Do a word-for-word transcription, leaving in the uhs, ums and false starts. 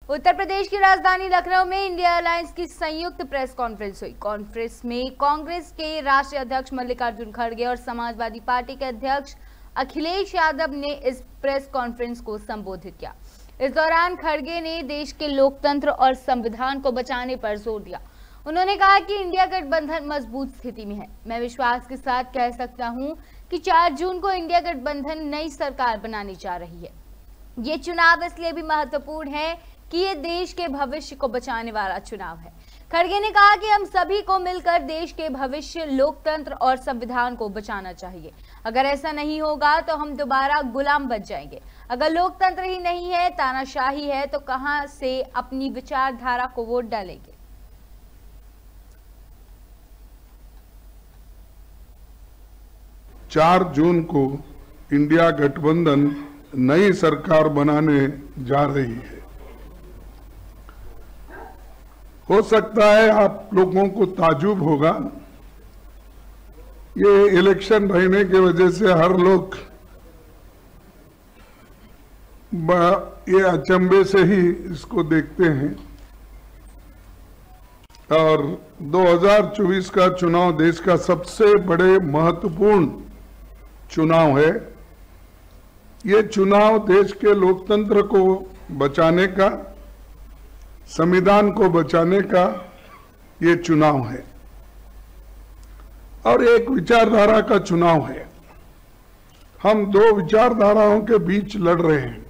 उत्तर प्रदेश की राजधानी लखनऊ में इंडिया अलायंस की संयुक्त प्रेस कॉन्फ्रेंस हुई। कॉन्फ्रेंस में कांग्रेस के राष्ट्रीय अध्यक्ष मल्लिकार्जुन खड़गे और समाजवादी पार्टी के अध्यक्ष अखिलेश यादव ने इस प्रेस कॉन्फ्रेंस को संबोधित किया। इस दौरान खड़गे ने देश के लोकतंत्र और संविधान को बचाने पर जोर दिया। उन्होंने कहा कि इंडिया गठबंधन मजबूत स्थिति में है। मैं विश्वास के साथ कह सकता हूं कि चार जून को इंडिया गठबंधन नई सरकार बनाने जा रही है। ये चुनाव इसलिए भी महत्वपूर्ण है कि ये देश के भविष्य को बचाने वाला चुनाव है। खड़गे ने कहा कि हम सभी को मिलकर देश के भविष्य, लोकतंत्र और संविधान को बचाना चाहिए। अगर ऐसा नहीं होगा तो हम दोबारा गुलाम बन जाएंगे। अगर लोकतंत्र ही नहीं है, तानाशाही है, तो कहां से अपनी विचारधारा को वोट डालेंगे। चार जून को इंडिया गठबंधन नई सरकार बनाने जा रही है। हो सकता है आप लोगों को ताजुब होगा, ये इलेक्शन रहने की वजह से हर लोग ये अचंभे से ही इसको देखते हैं। और दो हज़ार चौबीस का चुनाव देश का सबसे बड़े महत्वपूर्ण चुनाव है। ये चुनाव देश के लोकतंत्र को बचाने का, संविधान को बचाने का ये चुनाव है और एक विचारधारा का चुनाव है। हम दो विचारधाराओं के बीच लड़ रहे हैं।